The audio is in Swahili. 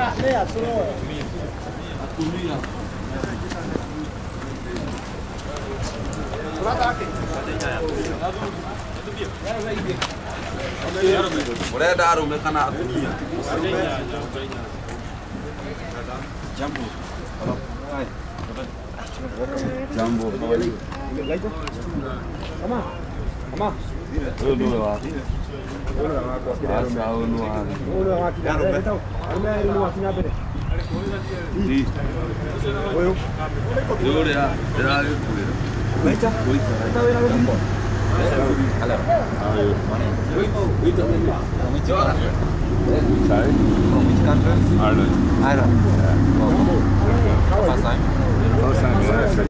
Boleh dah rumah kana dunia. Jambu. Jambu. Ama. Dulu lah. Asal nuan. Dulu ya. Dah itu. Baca. Baca era lagi. Halo. Ayo. Itu. Sorry. From which country? Ireland. Ireland. Yeah. First time? First time, yeah.